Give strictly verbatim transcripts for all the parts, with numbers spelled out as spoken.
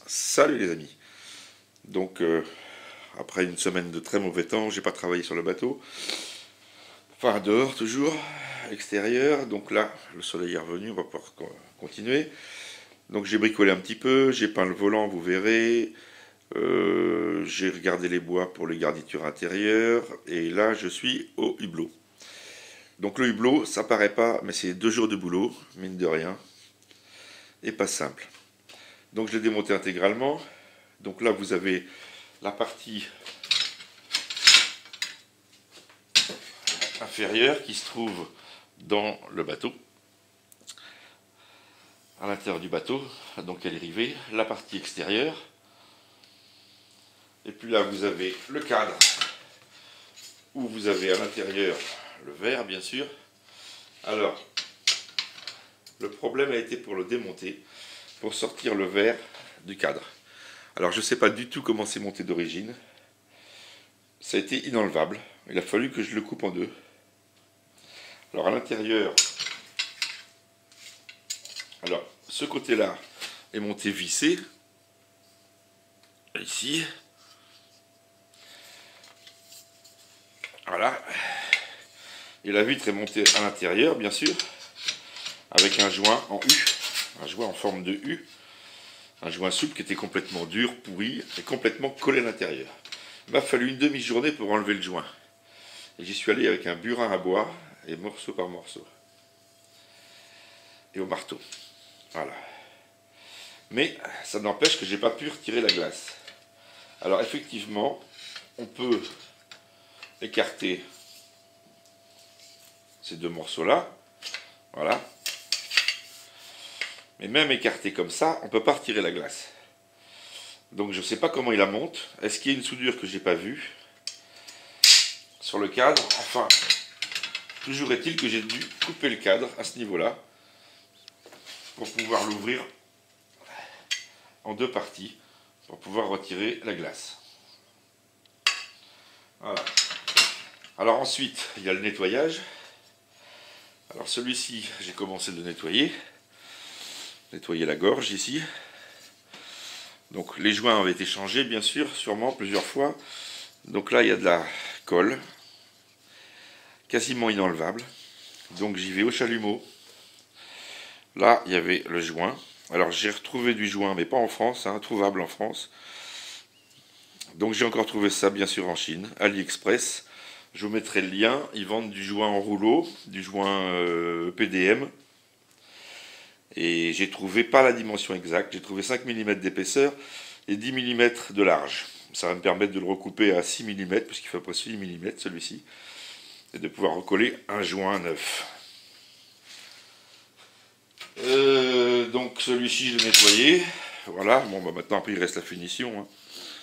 Salut les amis. Donc euh, après une semaine de très mauvais temps, j'ai pas travaillé sur le bateau. Enfin dehors toujours, extérieur. Donc là, le soleil est revenu, on va pouvoir co- continuer. Donc j'ai bricolé un petit peu, j'ai peint le volant, vous verrez. Euh, j'ai regardé les bois pour les garnitures intérieures. Et là, je suis au hublot. Donc le hublot, ça paraît pas, mais c'est deux jours de boulot, mine de rien. Et pas simple. Donc je l'ai démonté intégralement. Donc là, vous avez la partie inférieure qui se trouve dans le bateau, à l'intérieur du bateau, donc elle est rivée, la partie extérieure, et puis là vous avez le cadre, où vous avez à l'intérieur le verre bien sûr. Alors, le problème a été pour le démonter, pour sortir le verre du cadre. Alors je ne sais pas du tout comment c'est monté d'origine, ça a été inenlevable, il a fallu que je le coupe en deux. Alors à l'intérieur, alors ce côté-là est monté vissé, ici, voilà, et la vitre est montée à l'intérieur bien sûr, avec un joint en U, un joint en forme de U, un joint souple qui était complètement dur, pourri, et complètement collé à l'intérieur. Il m'a fallu une demi-journée pour enlever le joint. Et j'y suis allé avec un burin à bois, et morceau par morceau. Et au marteau. Voilà. Mais ça n'empêche que j'ai pas pu retirer la glace. Alors effectivement, on peut écarter ces deux morceaux-là. Voilà. Mais même écarté comme ça, on ne peut pas retirer la glace. Donc je ne sais pas comment il la monte. Est-ce qu'il y a une soudure que je n'ai pas vue sur le cadre? Enfin, toujours est-il que j'ai dû couper le cadre à ce niveau-là pour pouvoir l'ouvrir en deux parties pour pouvoir retirer la glace. Voilà. Alors ensuite, il y a le nettoyage. Alors celui-ci, j'ai commencé de le nettoyer. Nettoyer la gorge ici. Donc les joints avaient été changés, bien sûr, sûrement plusieurs fois. Donc là, il y a de la colle, quasiment inenlevable. Donc j'y vais au chalumeau. Là, il y avait le joint. Alors j'ai retrouvé du joint, mais pas en France, hein, trouvable en France. Donc j'ai encore trouvé ça, bien sûr, en Chine, AliExpress. Je vous mettrai le lien. Ils vendent du joint en rouleau, du joint euh, P D M. Et j'ai trouvé pas la dimension exacte. J'ai trouvé cinq millimètres d'épaisseur et dix millimètres de large. Ça va me permettre de le recouper à six millimètres, puisqu'il fait à peu près six millimètres celui-ci. Et de pouvoir recoller un joint neuf. Euh, donc celui-ci je l'ai nettoyé. Voilà, bon bah maintenant après il reste la finition. Hein.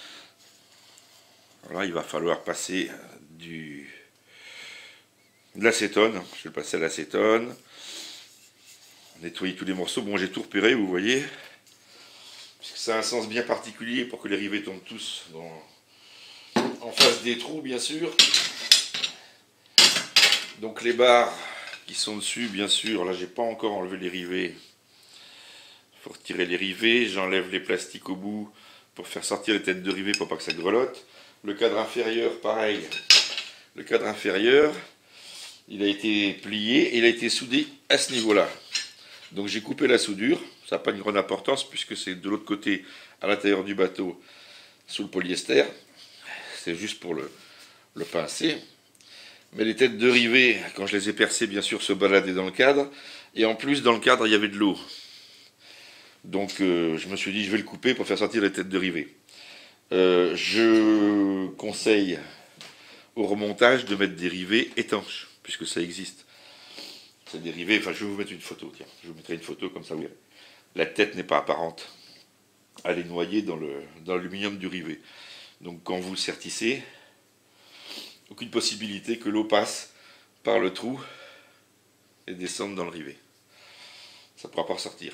Voilà, il va falloir passer du de l'acétone. Je vais passer à l'acétone. Nettoyer tous les morceaux. Bon, j'ai tout repéré, vous voyez. Parce que ça a un sens bien particulier pour que les rivets tombent tous dans... en face des trous, bien sûr. Donc les barres qui sont dessus, bien sûr, là j'ai pas encore enlevé les rivets. Il faut retirer les rivets, j'enlève les plastiques au bout pour faire sortir les têtes de rivets pour pas que ça grelotte. Le cadre inférieur, pareil. Le cadre inférieur, il a été plié et il a été soudé à ce niveau-là. Donc j'ai coupé la soudure, ça n'a pas une grande importance puisque c'est de l'autre côté, à l'intérieur du bateau, sous le polyester. C'est juste pour le, le pincer. Mais les têtes de rivets, quand je les ai percées, bien sûr, se baladaient dans le cadre. Et en plus, dans le cadre, il y avait de l'eau. Donc euh, je me suis dit, je vais le couper pour faire sortir les têtes de rivets. Euh, je conseille au remontage de mettre des rivets étanches, puisque ça existe. C'est des rivets, enfin je vais vous mettre une photo, tiens, je vous mettrai une photo comme ça vous verrez. La tête n'est pas apparente, elle est noyée dans le dans l'aluminium du rivet. Donc quand vous sertissez, aucune possibilité que l'eau passe par le trou et descende dans le rivet. Ça ne pourra pas ressortir.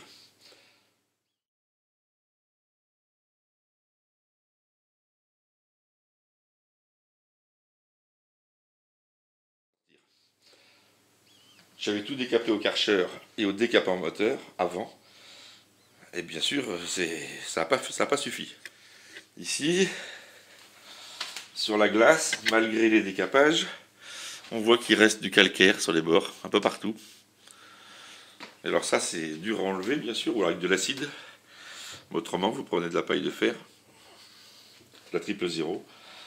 J'avais tout décapé au Karcher et au décapant moteur avant. Et bien sûr, ça n'a pas, ça a pas suffi. Ici, sur la glace, malgré les décapages, on voit qu'il reste du calcaire sur les bords, un peu partout. Et alors ça, c'est dur à enlever, bien sûr, ou avec de l'acide. Autrement, vous prenez de la paille de fer, la triple zéro.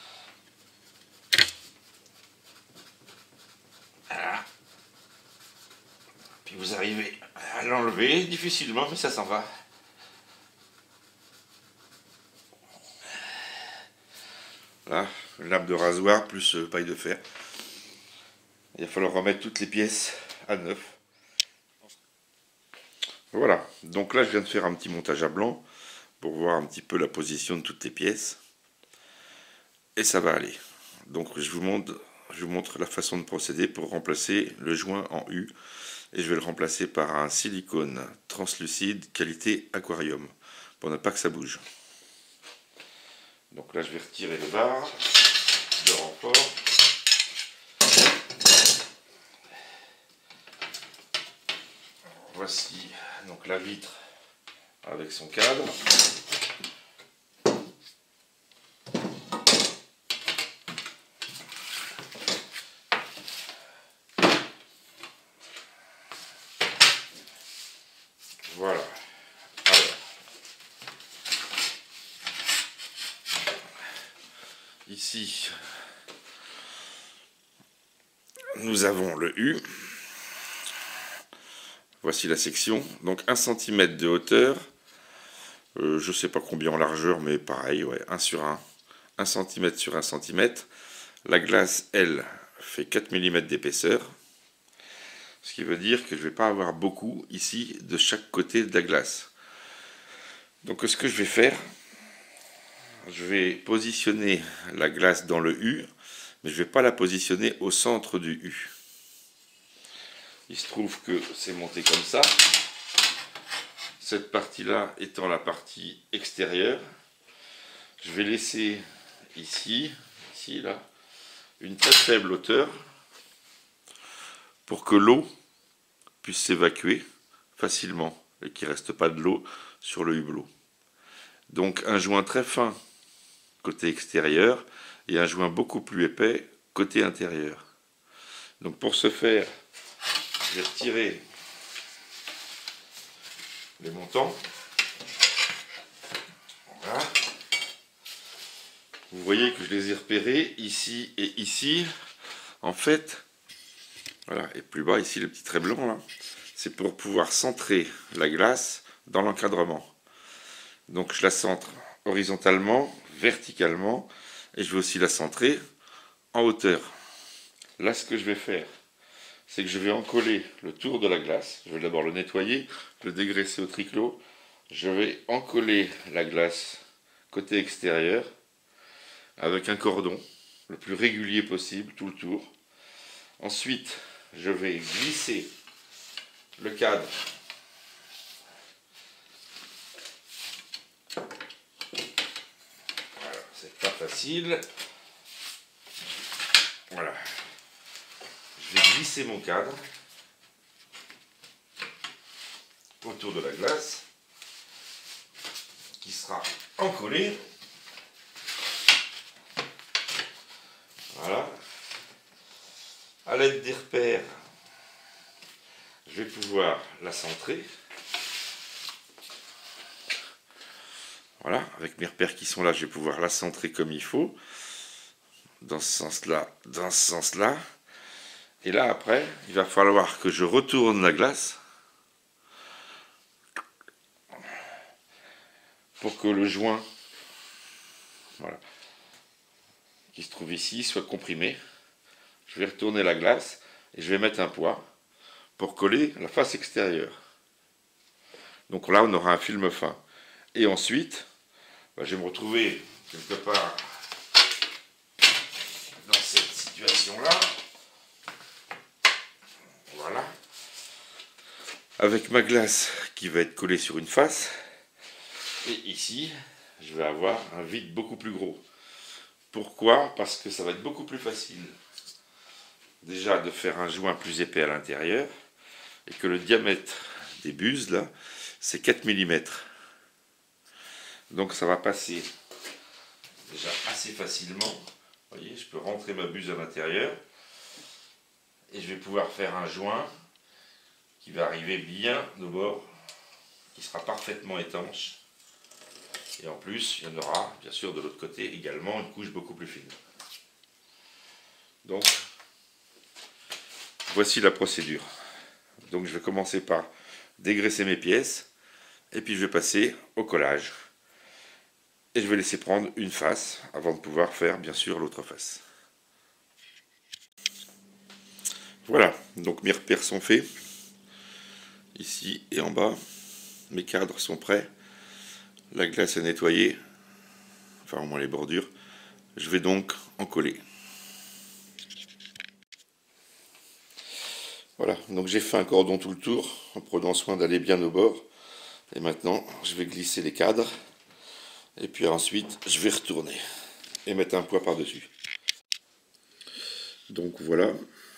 Voilà. Puis vous arrivez à l'enlever, difficilement, mais ça s'en va. Là, lame de rasoir plus paille de fer. Il va falloir remettre toutes les pièces à neuf. Voilà, donc là je viens de faire un petit montage à blanc pour voir un petit peu la position de toutes les pièces. Et ça va aller. Donc je vous montre, je vous montre la façon de procéder pour remplacer le joint en U. Et je vais le remplacer par un silicone translucide qualité aquarium pour ne pas que ça bouge. Donc là je vais retirer le bar de renfort. Voici donc la vitre avec son cadre. Voilà. Alors, ici, nous avons le U. Voici la section. Donc un centimètre de hauteur. Euh, je ne sais pas combien en largeur, mais pareil, ouais, un sur un. un centimètre sur un centimètre. La glace, elle, fait quatre millimètres d'épaisseur. Ce qui veut dire que je ne vais pas avoir beaucoup ici de chaque côté de la glace. Donc ce que je vais faire, je vais positionner la glace dans le U, mais je ne vais pas la positionner au centre du U. Il se trouve que c'est monté comme ça. Cette partie-là étant la partie extérieure, je vais laisser ici, ici, là, une très faible hauteur pour que l'eau puisse s'évacuer facilement et qu'il ne reste pas de l'eau sur le hublot. Donc un joint très fin côté extérieur et un joint beaucoup plus épais côté intérieur. Donc pour ce faire, je vais retirer les montants. Voilà. Vous voyez que je les ai repérés ici et ici. En fait, voilà, et plus bas ici le petit trait blanc là, c'est pour pouvoir centrer la glace dans l'encadrement. Donc je la centre horizontalement, verticalement, et je vais aussi la centrer en hauteur. Là, ce que je vais faire, c'est que je vais encoller le tour de la glace. Je vais d'abord le nettoyer, le dégraisser au triclot. Je vais encoller la glace côté extérieur avec un cordon le plus régulier possible, tout le tour. Ensuite, je vais glisser le cadre voilà, c'est pas facile. Voilà. Je vais glisser mon cadre autour de la glace qui sera encollé. Voilà. À l'aide des repères, je vais pouvoir la centrer. Voilà, avec mes repères qui sont là, je vais pouvoir la centrer comme il faut. Dans ce sens-là, dans ce sens-là. Et là, après, il va falloir que je retourne la glace pour que le joint, voilà, qui se trouve ici, soit comprimé. Je vais retourner la glace et je vais mettre un poids pour coller la face extérieure. Donc là, on aura un film fin. Et ensuite, bah, je vais me retrouver quelque part dans cette situation-là. Voilà. Avec ma glace qui va être collée sur une face. Et ici, je vais avoir un vide beaucoup plus gros. Pourquoi? Parce que ça va être beaucoup plus facile déjà de faire un joint plus épais à l'intérieur et que le diamètre des buses là, c'est quatre millimètres. Donc ça va passer déjà assez facilement. Vous voyez, je peux rentrer ma buse à l'intérieur et je vais pouvoir faire un joint qui va arriver bien au bord, qui sera parfaitement étanche. Et en plus, il y en aura bien sûr de l'autre côté également une couche beaucoup plus fine. Donc, voici la procédure. Donc je vais commencer par dégraisser mes pièces et puis je vais passer au collage. Et je vais laisser prendre une face avant de pouvoir faire bien sûr l'autre face. Voilà, donc mes repères sont faits. Ici et en bas, mes cadres sont prêts. La glace est nettoyée, enfin au moins les bordures. Je vais donc en coller. Voilà, donc j'ai fait un cordon tout le tour en prenant soin d'aller bien au bord. Et maintenant, je vais glisser les cadres. Et puis ensuite, je vais retourner et mettre un poids par-dessus. Donc voilà.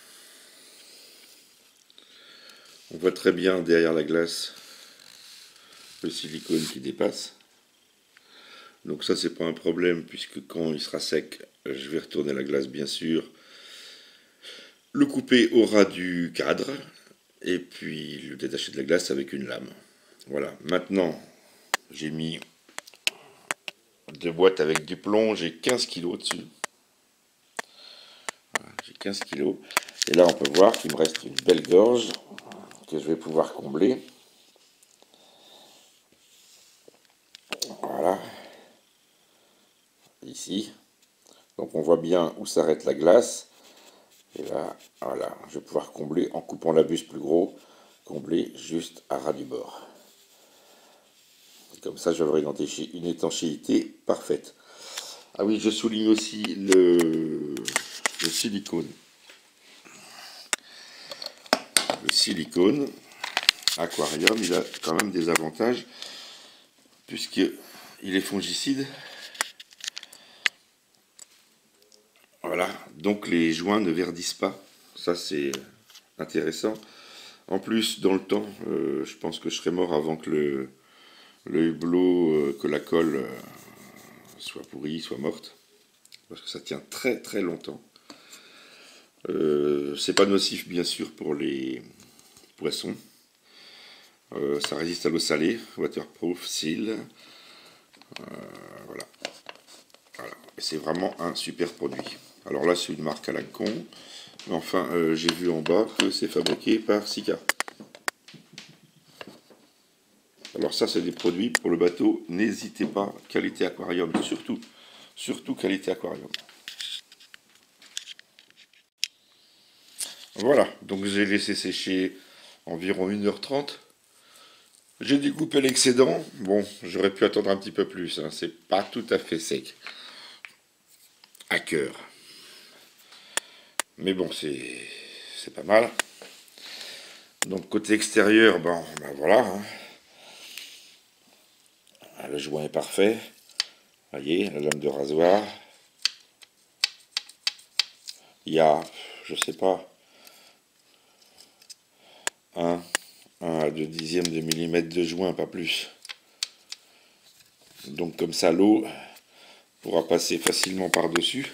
On voit très bien derrière la glace le silicone qui dépasse. Donc ça, c'est pas un problème puisque quand il sera sec, je vais retourner la glace bien sûr. Le couper au ras du cadre et puis le détacher de la glace avec une lame. Voilà, maintenant j'ai mis deux boîtes avec du plomb, j'ai quinze kilos dessus. Voilà, j'ai quinze kilos. Et là on peut voir qu'il me reste une belle gorge que je vais pouvoir combler. Voilà. Ici. Donc on voit bien où s'arrête la glace. Et là, voilà, je vais pouvoir combler en coupant la buse plus gros, combler juste à ras du bord. Et comme ça, j'aurai une étanchéité parfaite. Ah oui, je souligne aussi le, le silicone. Le silicone aquarium, il a quand même des avantages puisqu'il est fongicide. Voilà, donc les joints ne verdissent pas. Ça, c'est intéressant. En plus, dans le temps, euh, je pense que je serai mort avant que le, le hublot, euh, que la colle euh, soit pourrie, soit morte. Parce que ça tient très très longtemps. Euh, c'est pas nocif, bien sûr, pour les poissons. Euh, ça résiste à l'eau salée, waterproof, seal. Euh, voilà. Voilà. C'est vraiment un super produit. Alors là, c'est une marque à la con. Mais enfin, euh, j'ai vu en bas que c'est fabriqué par Sika. Alors ça, c'est des produits pour le bateau. N'hésitez pas, qualité aquarium, surtout. Surtout qualité aquarium. Voilà, donc j'ai laissé sécher environ une heure trente. J'ai découpé l'excédent. Bon, j'aurais pu attendre un petit peu plus. Hein. C'est pas tout à fait sec. À cœur. Mais bon, c'est c'est pas mal. Donc côté extérieur, ben, ben voilà. Hein. Le joint est parfait. Vous voyez, la lame de rasoir. Il y a, je sais pas, un, un à deux dixièmes de millimètre de joint, pas plus. Donc comme ça, l'eau pourra passer facilement par-dessus.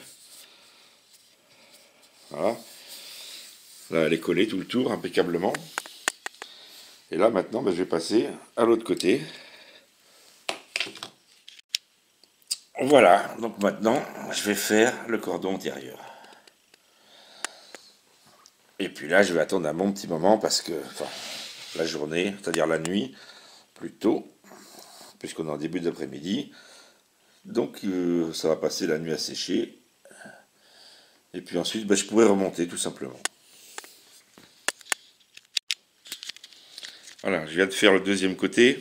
Voilà. Là, elle est collée tout le tour, impeccablement. Et là, maintenant, ben, je vais passer à l'autre côté. Voilà, donc maintenant, je vais faire le cordon antérieur. Et puis là, je vais attendre un bon petit moment parce que, enfin, la journée, c'est-à-dire la nuit, plutôt, puisqu'on est en début d'après-midi. Donc, euh, ça va passer la nuit à sécher. Et puis ensuite, ben, je pourrai remonter tout simplement. Voilà, je viens de faire le deuxième côté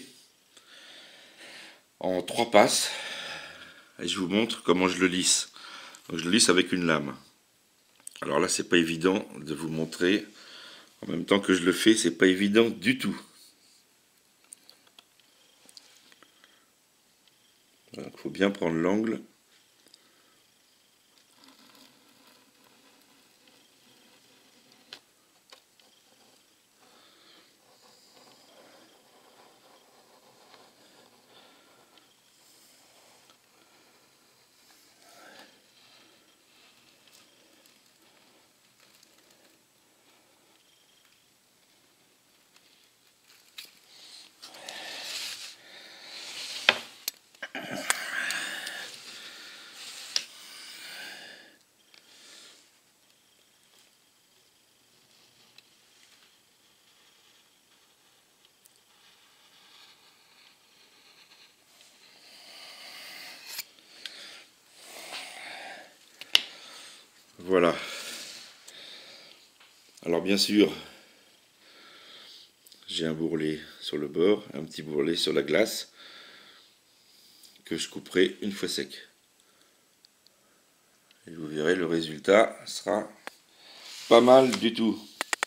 en trois passes. Et je vous montre comment je le lisse. Donc, je le lisse avec une lame. Alors là, c'est pas évident de vous montrer. En même temps que je le fais, c'est pas évident du tout. Il faut bien prendre l'angle. Voilà. Alors bien sûr, j'ai un bourrelet sur le bord, un petit bourrelet sur la glace que je couperai une fois sec. Et vous verrez, le résultat sera pas mal du tout.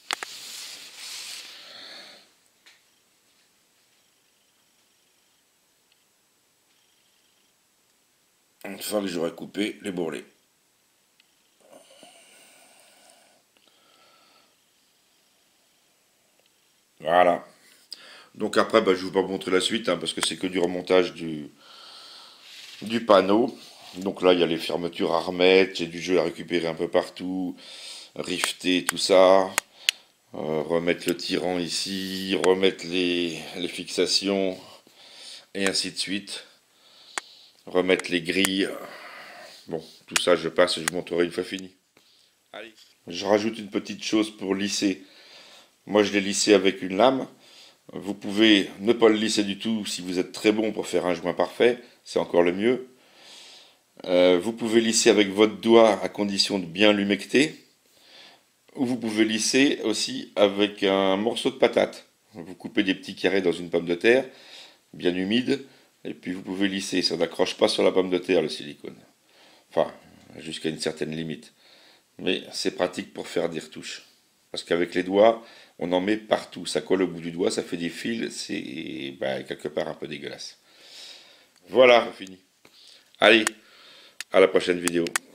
Une fois que j'aurai coupé les bourrelets. Voilà. Donc après, bah, je ne vais pas vous montrer la suite, hein, parce que c'est que du remontage du, du panneau. Donc là, il y a les fermetures à remettre, j'ai du jeu à récupérer un peu partout, rifter tout ça, euh, remettre le tirant ici, remettre les, les fixations, et ainsi de suite. Remettre les grilles. Bon, tout ça, je passe et je vous montrerai une fois fini. Allez. Je rajoute une petite chose pour lisser. Moi, je l'ai lissé avec une lame. Vous pouvez ne pas le lisser du tout si vous êtes très bon pour faire un joint parfait. C'est encore le mieux. Euh, vous pouvez lisser avec votre doigt à condition de bien l'humecter. Ou vous pouvez lisser aussi avec un morceau de patate. Vous coupez des petits carrés dans une pomme de terre, bien humide, et puis vous pouvez lisser. Ça n'accroche pas sur la pomme de terre, le silicone. Enfin, jusqu'à une certaine limite. Mais c'est pratique pour faire des retouches. Parce qu'avec les doigts, on en met partout. Ça colle au bout du doigt, ça fait des fils, c'est bah, quelque part un peu dégueulasse. Voilà, fini. Allez, à la prochaine vidéo.